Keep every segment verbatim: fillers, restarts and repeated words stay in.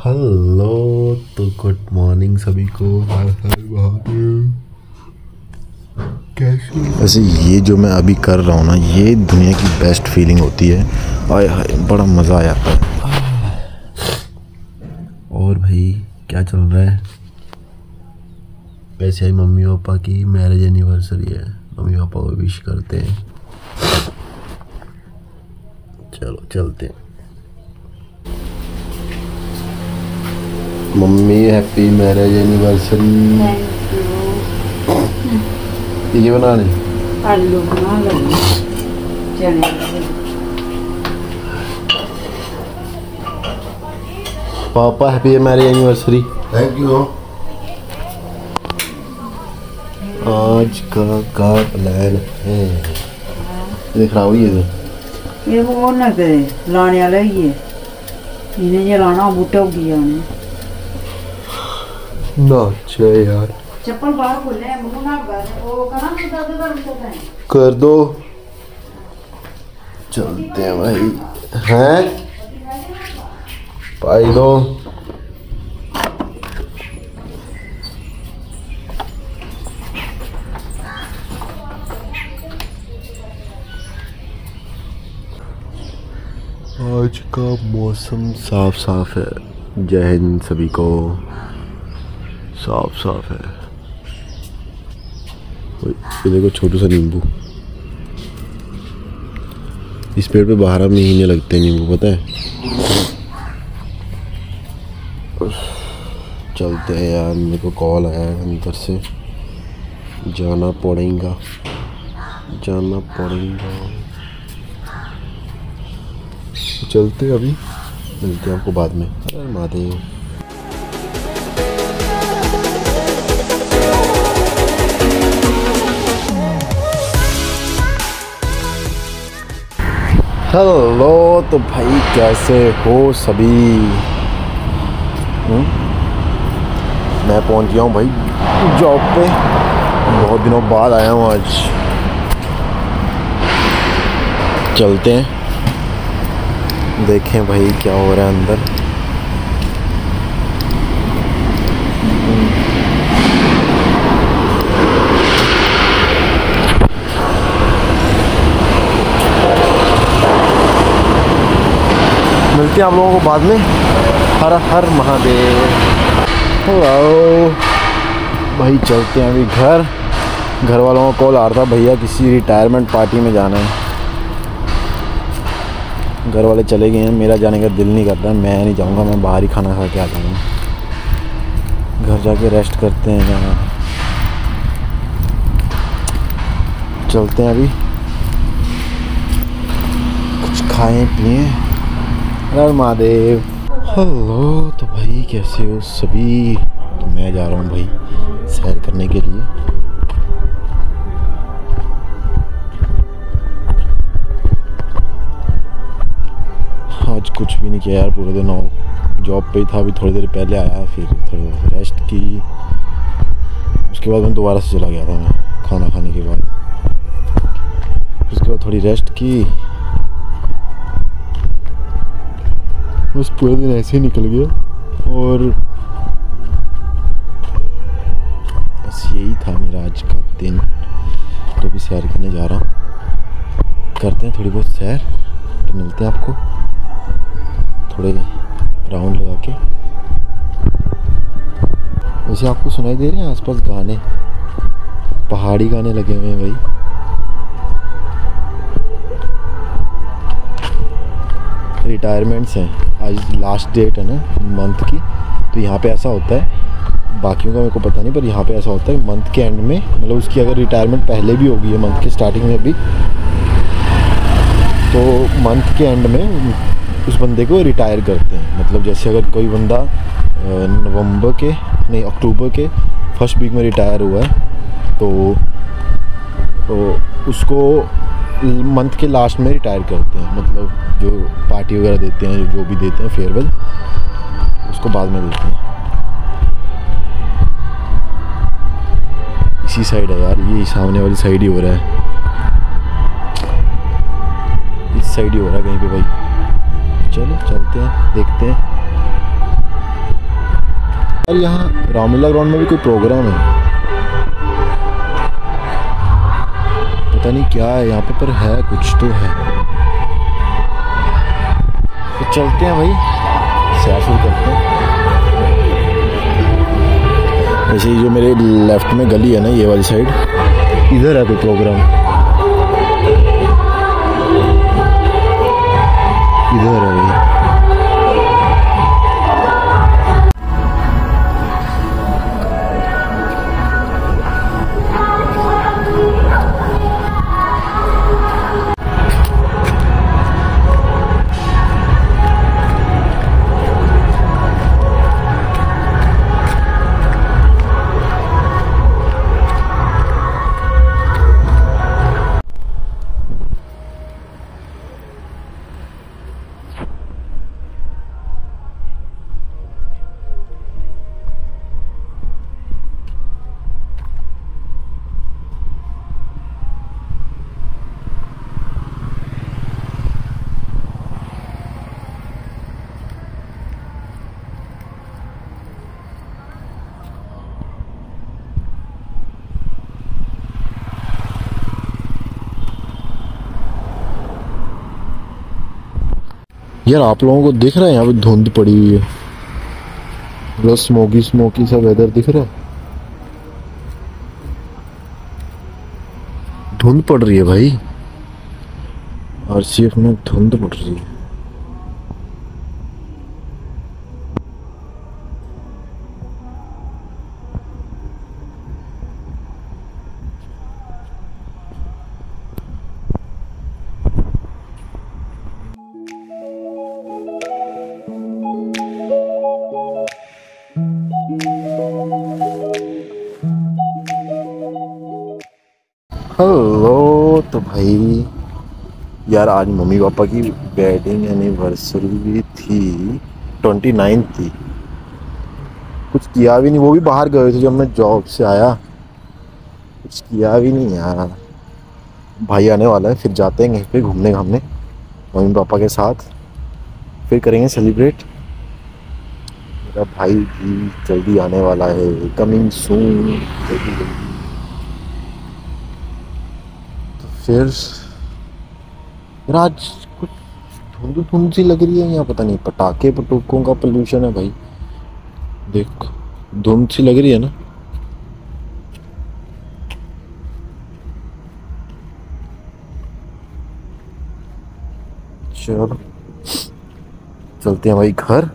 Hello, तो good morning सभी को। कैसे? वैसे ये जो मैं अभी कर रहा हूँ ना, ये दुनिया की बेस्ट फीलिंग होती है। आय हाय, बड़ा मज़ा आ जाता है। और भाई क्या चल रहा है? वैसे ही मम्मी पापा की मैरिज एनिवर्सरी है, मम्मी पापा को विश करते हैं। चलो चलते हैं। Mummy happy marriage anniversary. ये बना रहे? आलू बना लेंगे, चने। Papa happy marriage anniversary. Thank you. आज का का प्लान है दिख रहा हुई है। ये वो ना करे लाने वाला ही है, इन्हें ये लाना बूटे उगी जाने ना। अच्छा यार, चप्पल बाहर खोले हैं, मुंह ना कर वो करा तो दादा का रुकता है कर दो। चलते हैं भाई। हैं पाई दो। आज का मौसम साफ साफ है। जय हिंद सभी को। साफ साफ है। ये देखो छोटू सा नींबू। इस पेड़ पे बारह महीने लगते हैं नींबू, पता है? चलते हैं यार, मेरे को कॉल आया है अंदर से, जाना पड़ेगा जाना पड़ेगा चलते हैं, अभी मिलते हैं आपको बाद में। अरे महादेव। हेलो, तो भाई कैसे हो सभी? हुँ? मैं पहुंच गया हूँ भाई जॉब पे। बहुत दिनों बाद आया हूँ आज। चलते हैं, देखें भाई क्या हो रहा है अंदर। मिलते हैं आप लोगों को बाद में। हर हर महादेव। हेलो भाई, चलते हैं अभी घर। घर वालों का कॉल आ रहा था, भैया किसी रिटायरमेंट पार्टी में जाना है। घर वाले चले गए हैं, मेरा जाने का दिल नहीं कर रहा। मैं नहीं जाऊंगा, मैं बाहर ही खाना खा के आ जाऊंगा। घर जाके रेस्ट करते हैं यहाँ। चलते हैं अभी, कुछ खाएं पिएं। हर महादेव। हेलो, तो भाई कैसे हो सभी? तो मैं जा रहा हूँ भाई सैर करने के लिए। आज कुछ भी नहीं किया यार, पूरे दिन जॉब पे ही था। अभी थोड़ी देर पहले आया, फिर थोड़ी रेस्ट की। उसके बाद मैं दोबारा से चला गया था, मैं खाना खाने के बाद। उसके बाद थोड़ी रेस्ट की, बस पूरे दिन ऐसे ही निकल गया। और बस यही था मेरा आज का दिन। तो भी सैर करने जा रहा हूँ। करते हैं थोड़ी बहुत सैर, तो मिलते हैं आपको थोड़े राउंड लगा के। वैसे आपको सुनाई दे रहे हैं आसपास गाने? पहाड़ी गाने लगे हुए हैं भाई। रिटायरमेंट्स हैं, आज लास्ट डेट है ना मंथ की। तो यहाँ पे ऐसा होता है, बाकियों का मेरे को पता नहीं, पर यहाँ पे ऐसा होता है मंथ के एंड में, मतलब उसकी अगर रिटायरमेंट पहले भी होगी है मंथ के स्टार्टिंग में भी, तो मंथ के एंड में उस बंदे को रिटायर करते हैं। मतलब जैसे अगर कोई बंदा नवंबर के नहीं अक्टूबर के फर्स्ट वीक में रिटायर हुआ है, तो, तो उसको मंथ के लास्ट में रिटायर करते हैं। मतलब जो पार्टी वगैरह देते हैं, जो भी देते हैं फेयरवेल, उसको बाद में देते हैं। इसी साइड है यार, ये सामने वाली साइड ही हो रहा है। इस साइड ही हो रहा है कहीं पे भाई। चलो चलते हैं, देखते हैं। और यहाँ रामलीला ग्राउंड में भी कोई प्रोग्राम है, पता नहीं क्या है यहाँ पे, पर है कुछ तो है। तो चलते हैं भाई, सैर शुरू करते हैं। वैसे ये जो मेरे लेफ्ट में गली है ना, ये वाली साइड, इधर है कोई प्रोग्राम, इधर है भाई। यार आप लोगों को दिख रहा है यहाँ पे धुंध पड़ी हुई है, मतलब स्मोकी स्मोकी सा वेदर दिख रहा है, धुंध पड़ रही है भाई, आरसीएफ में धुंध पड़ रही है। हेलो, तो भाई यार आज मम्मी पापा की वेडिंग एनिवर्सरी थी, ट्वेंटी नाइन्थ थी। कुछ किया भी नहीं, वो भी बाहर गए थे जब मैं जॉब से आया, कुछ किया भी नहीं यार। भाई आने वाला है, फिर जाते हैं कहीं पे घूमने घामने मम्मी पापा के साथ, फिर करेंगे सेलिब्रेट। मेरा भाई भी जल्दी आने वाला है, कमिंग सून, जल्दी जल्दी। फिर आज कुछ धुंध धुंध सी लग रही है यहाँ, पता नहीं पटाखे पटूकों का पोल्यूशन है भाई, देख धुंध सी लग रही है ना। चलो चलते हैं भाई घर।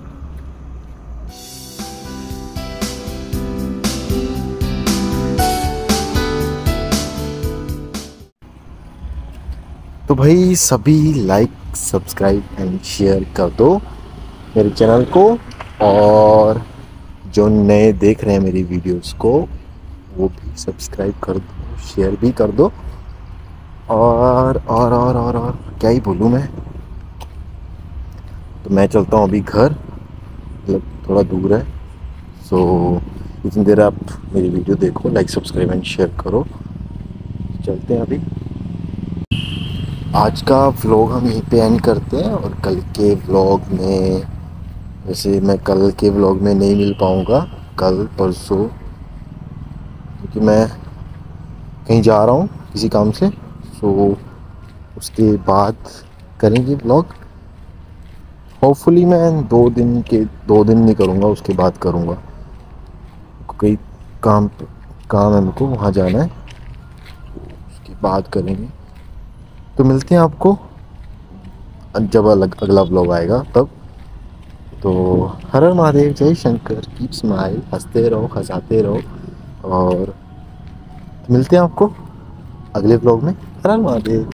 तो भाई सभी लाइक सब्सक्राइब एंड शेयर कर दो मेरे चैनल को, और जो नए देख रहे हैं मेरी वीडियोस को वो भी सब्सक्राइब कर दो, शेयर भी कर दो। और और और और, और क्या ही बोलूँ मैं। तो मैं चलता हूँ अभी घर, मतलब थोड़ा दूर है, सो इतनी देर आप मेरी वीडियो देखो, लाइक सब्सक्राइब एंड शेयर करो। चलते हैं अभी। आज का व्लॉग हम यहीं पे एंड करते हैं, और कल के व्लॉग में, वैसे मैं कल के व्लॉग में नहीं मिल पाऊँगा, कल परसों, क्योंकि मैं कहीं जा रहा हूँ किसी काम से, सो उसके बाद करेंगे व्लॉग। होपफुली मैं दो दिन के दो दिन नहीं करूँगा, उसके बाद करूँगा, कोई काम काम है मुझको, वहाँ जाना है, उसके बाद करेंगे। तो मिलते हैं आपको जब अलग अगला व्लॉग आएगा तब। तो हर हर महादेव, जय शंकर, कीप स्माइल, हंसते रहो, हंसाते रहो, और मिलते हैं आपको अगले व्लॉग में। हर हर महादेव।